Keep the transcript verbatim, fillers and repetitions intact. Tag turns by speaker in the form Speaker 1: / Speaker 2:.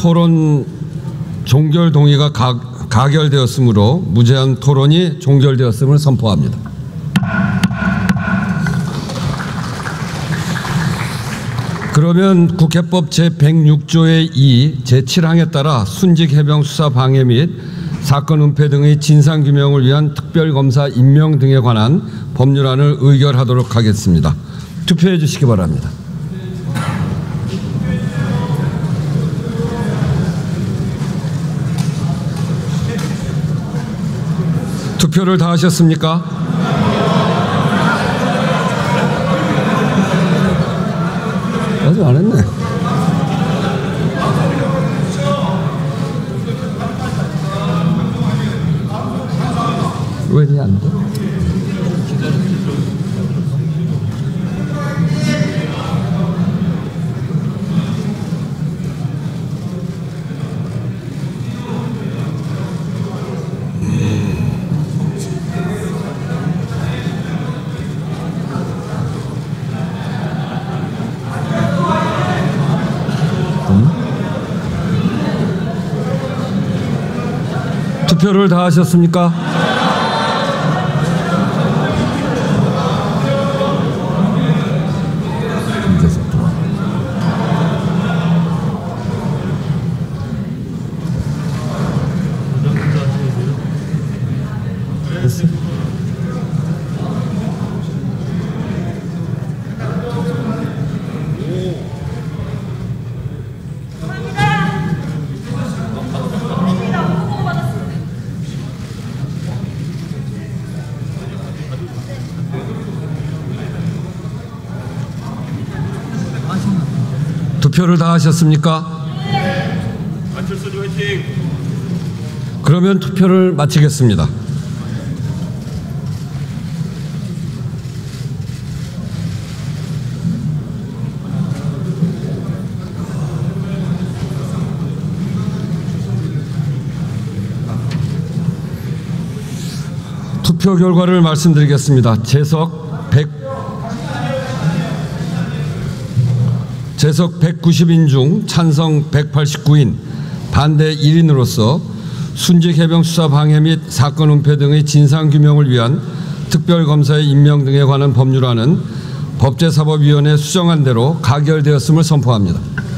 Speaker 1: 토론 종결 동의가 가, 가결되었으므로 무제한 토론이 종결되었음을 선포합니다. 그러면 국회법 제백육 조의 이 제칠 항에 따라 순직 해병 수사 방해 및 사건 은폐 등의 진상규명을 위한 특별검사 임명 등에 관한 법률안을 의결하도록 하겠습니다. 투표해 주시기 바랍니다. 투표를 다 하셨습니까? 아직 안 했네. 왜 이게 안 돼? 투표를 다 하셨습니까? 됐어? 투표를 다 하셨습니까? 안철수 화이팅! 그러면 투표를 마치겠습니다. 투표 결과를 말씀드리겠습니다. 재석 백 재석 백구십 인 중 찬성 백팔십구 인, 반대 일 인으로서 순직 해병 수사 방해 및 사건 은폐 등의 진상규명을 위한 특별검사의 임명 등에 관한 법률안은 법제사법위원회 수정안대로 가결되었음을 선포합니다.